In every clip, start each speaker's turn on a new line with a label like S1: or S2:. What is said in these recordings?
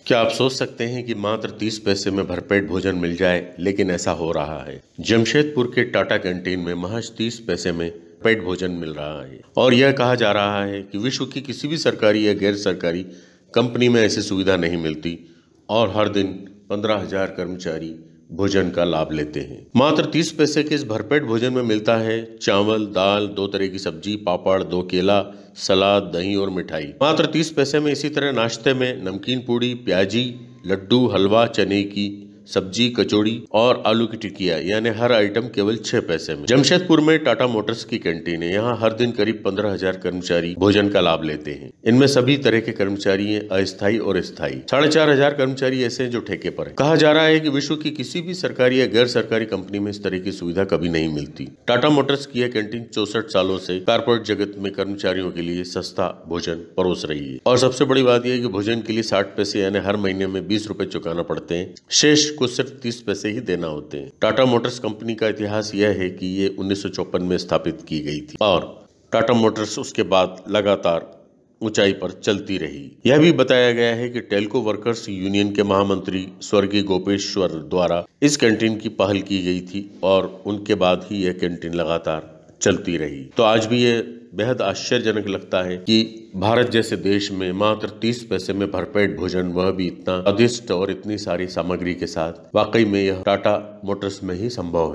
S1: क्या आप सोच सकते हैं कि मात्र 30 पैसे में भरपेट भोजन मिल जाए, लेकिन ऐसा हो रहा है। जमशेदपुर के टाटा कैंटीन में महज 30 पैसे में पेट भोजन मिल रहा है और यह कहा जा रहा है कि विश्व की किसी भी सरकारी या गैर सरकारी कंपनी में ऐसी सुविधा नहीं मिलती और हर दिन 15,000 कर्मचारी भोजन का लाभ लेते हैं। मात्र 30 पैसे के इस भरपेट भोजन में मिलता है चावल, दाल, 2 तरह की सब्जी, पापड़, 2 केला, सलाद, दही और मिठाई। मात्र 30 पैसे में इसी तरह नाश्ते में नमकीन पूड़ी, प्याजी, लड्डू, हलवा, चने की सब्जी, कचौड़ी और आलू की टिकिया, यानी हर आइटम केवल 6 पैसे में। जमशेदपुर में टाटा मोटर्स की कैंटीन है। यहाँ हर दिन करीब 15,000 कर्मचारी भोजन का लाभ लेते हैं। इनमें सभी तरह के कर्मचारी हैं, अस्थायी और स्थायी। 4,500 कर्मचारी ऐसे हैं जो ठेके पर हैं। कहा जा रहा है कि विश्व की किसी भी सरकारी या गैर सरकारी कंपनी में इस तरह की सुविधा कभी नहीं मिलती। टाटा मोटर्स की यह कैंटीन 64 सालों से कारपोरेट जगत में कर्मचारियों के लिए सस्ता भोजन परोस रही है। और सबसे बड़ी बात यह है कि भोजन के लिए 60 पैसे यानी हर महीने में 20 रुपए चुकाना पड़ते हैं। शेष को सिर्फ 30 पैसे ही देना होते हैं। टाटा मोटर्स कंपनी का इतिहास यह है कि ये 1954 में स्थापित की गई थी और टाटा मोटर्स उसके बाद लगातार ऊंचाई पर चलती रही। यह भी बताया गया है कि टेल्को वर्कर्स यूनियन के महामंत्री स्वर्गीय गोपेश्वर द्वारा इस कैंटीन की पहल की गई थी और उनके बाद ही यह कैंटीन लगातार चलती रही। तो आज भी ये बेहद आश्चर्यजनक लगता है कि भारत जैसे देश में मात्र 30 पैसे में भरपेट भोजन, वह भी इतना स्वादिष्ट और इतनी सारी सामग्री के साथ, वाकई में यह टाटा मोटर्स में ही संभव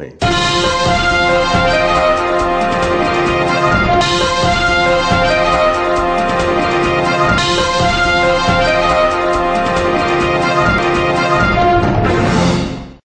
S1: है।